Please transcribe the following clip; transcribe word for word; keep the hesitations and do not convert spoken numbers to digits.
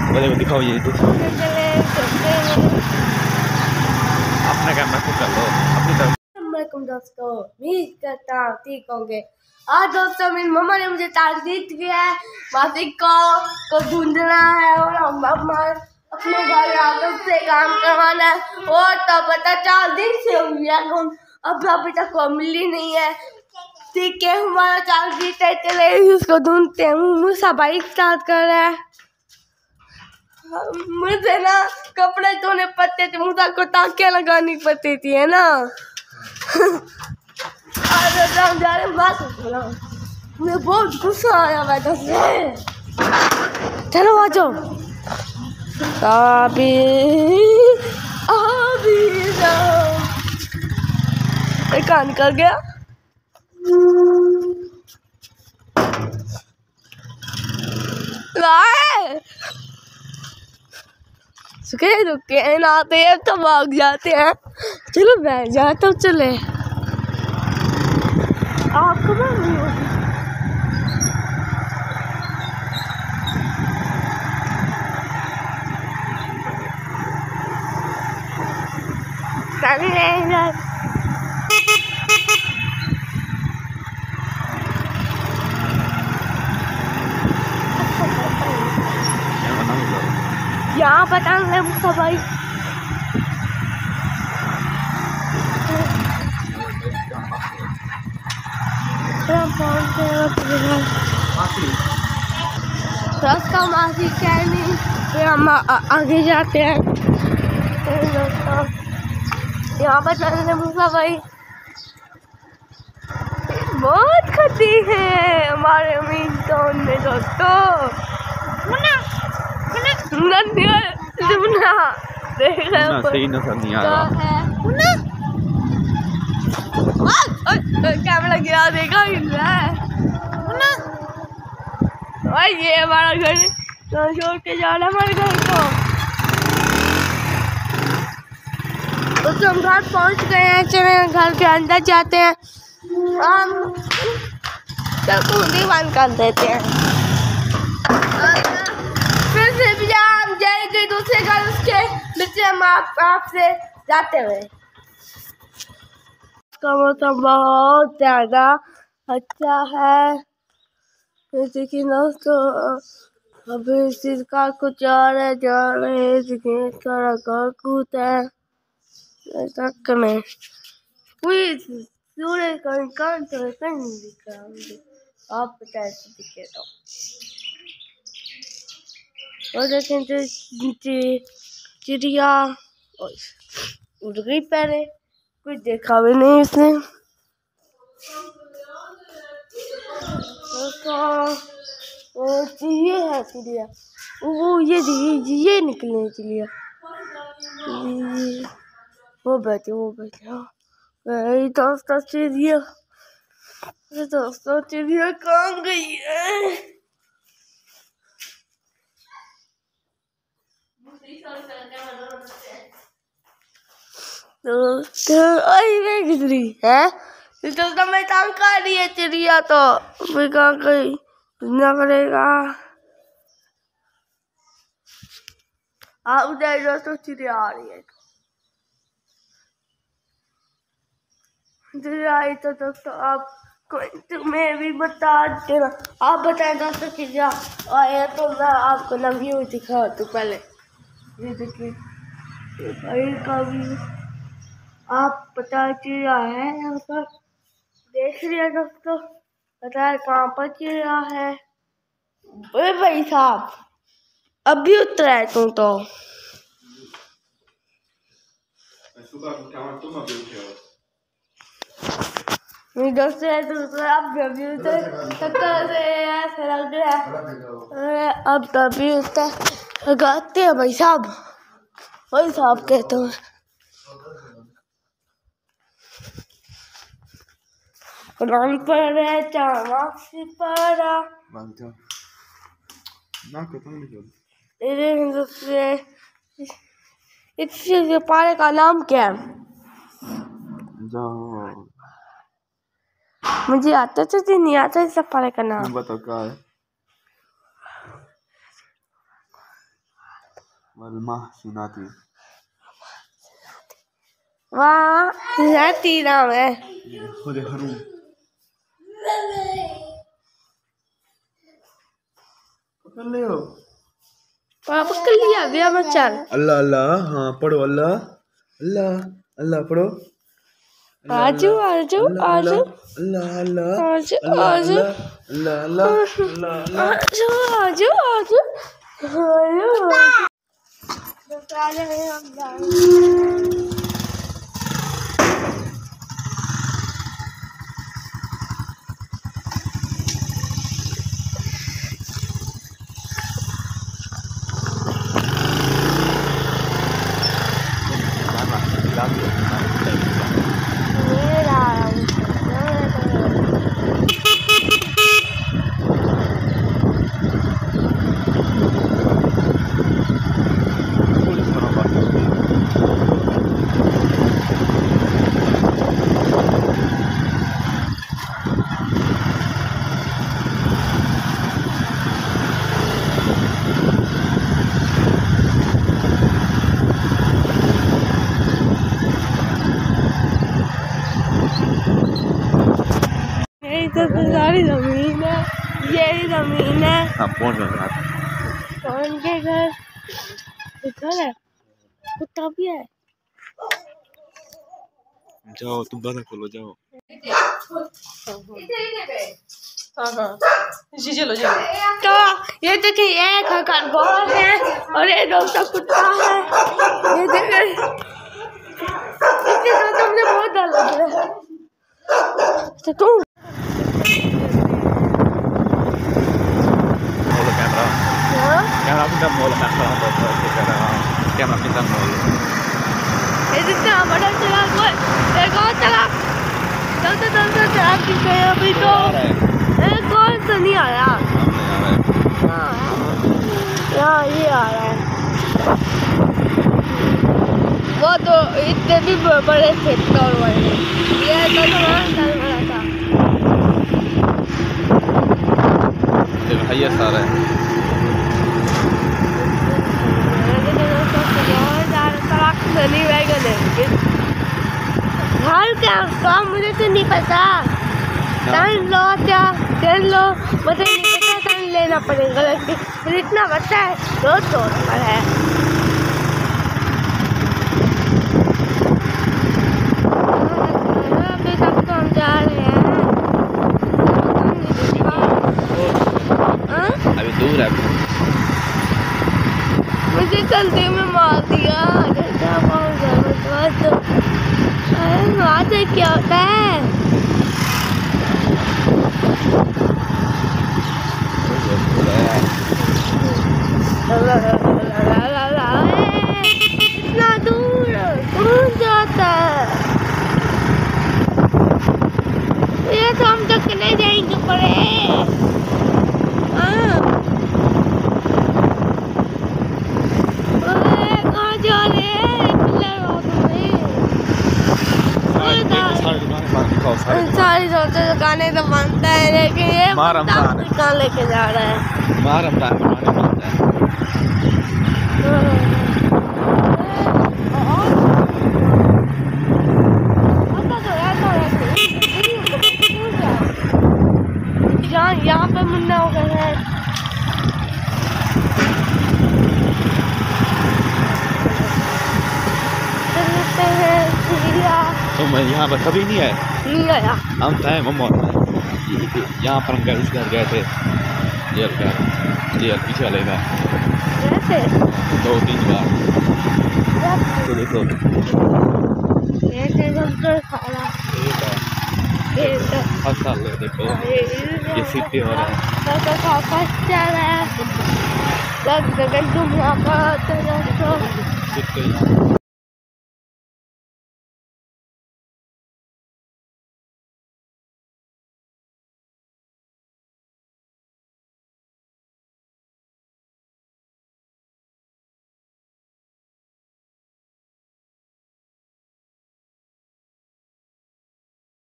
बोले दिखाओ ये तो अपना कैमरा खुद कर लो अपनी तरफ। वालेकुम दोस्तों, उम्मीद करता हूँ ठीक होंगे। आज दोस्तों मेरी मम्मा ने मुझे तारीफ किया है, मासी को को ढूंढना है और हम अपने घर आकर से काम करवाना है। और तो पता चार दिन से हो गया, हम अब अभी तक को मिली नहीं है। ठीक है, हमारा चार दिन चले उसको ढूंढते हैं। मूसा बाइक स्टार्ट कर रहा है। मुझे ना कपड़े धोने पड़ते थे, मूसा को टाँकियाँ लगानी पड़ती थी, है ना। मुझे बहुत गुस्सा आया बैठा से। चलो आ जाओ। अभी अभी जाओ। कहाँ निकल गया? सुखे रुके नाते हैं तो भाग जाते हैं। चलो बैठ जाते हो, चले आपको भी होगी। यहाँ पतंग है मुझे भाई। रास्ता मासी क्या नहीं, फिर हम आगे जाते हैं। यहाँ पर चलने मुझे भाई बहुत खती है हमारे अमीन तो उनमें दोस्तों। देख रहे हो सही नजर नहीं आ रहा है। कैमरा गिरा देगा भाई। ये हमारा घर तो छोड़ के जाना हमारे घर को। तो हम घर पहुंच गए हैं। चले घर के अंदर जाते हैं। हम कुंडी बंद कर देते हैं। फिर से भी हम जाएंगे दूसरे घर, उसके नीचे हम आपसे जाते हुए। इसका मौसम बहुत ज़्यादा अच्छा है। जैसे कि दोस्तों अभी इसका कुछ और है जा रहे हैं। सारा घर कूद है ऐसा करने सूरज का कान तो नहीं दिख रहा मुझे, आप बताए तो दिखे तो। और देखें नीचे चिड़िया उड़ गई, पहले कुछ देखा भी नहीं इसने। ये है चिड़िया, वो ये ये निकले चिड़िया, वो बैठे वो बैठे दोस्तों चिड़िया। दोस्तों चिड़िया कहाँ गई है? कितनी है तो मैं तंग कर रही है चिड़िया, तो फिर कहाँ गई ना करेगा। हाँ उधर दोस्तों चिड़िया आ रही है। चिड़िया आई तो दोस्तों आप तुम्हें भी बता देना। आप बताएं दोस्तों चिड़िया आया तो मैं आपको ना व्यू दिखा। तो पहले ये देखिए भाई का व्यू, आप पता चिड़िया है यहाँ पर, देख लिया दोस्तों। पता है कहाँ पर चिड़िया है? अरे भाई साहब अभी उतरा है तू तो। दोस्तों अब अभी उतर से ऐसे लग रहा है। अब तभी उतर गाते हैं भाई साहब, भाई साहब कहते हैं। रंग पर है चामासी परा ना खत्म नहीं कर। इस पारे का नाम क्या है? जाओ मुझे आता तो नहीं आता इस पारे का नाम। बताओ क्या है? वल्महसनाति वाह जाती नाम है खुद हरू पकड़ ले हो पापा कर लिया भैया मत चल अल्लाह अल्लाह हाँ पढ़ो अल्लाह अल्लाह अल्लाह पढ़ो आजू आजू आजू अल्लाह अल्लाह आजू अल्लाह आजू अल्लाह अल्लाह अल्लाह अल्लाह आजू आजू आजू आजू तो सारी जमीन है ये जमीन है हाँ पहुंच गए कौन के घर घर है कुत्ता भी है जाओ तुम दादा खोलो जाओ हाँ हाँ जी चलो चलो तो ये देखिए एक खरगोश है और ये दो तो कुत्ता है ये देखिए इसके साथ हमने बहुत डर लग रहा है तो तुम camera pindah mall camera camera pindah mall ये जितना बड़ा चला कोई देखो चला चलते चलते चला कि गए अभी तो एक कौन तो नहीं आया हाँ यहाँ ये आ रहा है वो तो इतने भी बड़े थे टॉर वाले ये तो हमारा चल रहा था देखो भैया सारा है नहीं वैगन है घर क्या काम मुझे तो नहीं पता टन लो क्या टन लो मुझे नहीं पता टन लेना पड़ेगा लेकिन फिर इतना बच्चा है दो सौ नंबर है अभी तक तो हम जा रहे हैं अभी दूर है मुझे गलती में मार दिया तो वहाँ से क्या होता है इतना दूर कौन जाता है ये तो हम तो नहीं जाएंगे पड़े हाँ कहाँ जा रहे हैं सारी सोचे दुकानें तो बनता है लेकिन ये कहाँ लेके जा रहा है मार रमजान यहाँ यहाँ पे मुन्ना हो गया है तो मैं यहाँ पर कभी नहीं आया नहीं आया हम थे मम्मा यहाँ पर हम गए उस घर गए थे जेल का जेल पीछे वाले का दो तीन बार तो देखो हर साल देखो ये सिटी हो रहा है है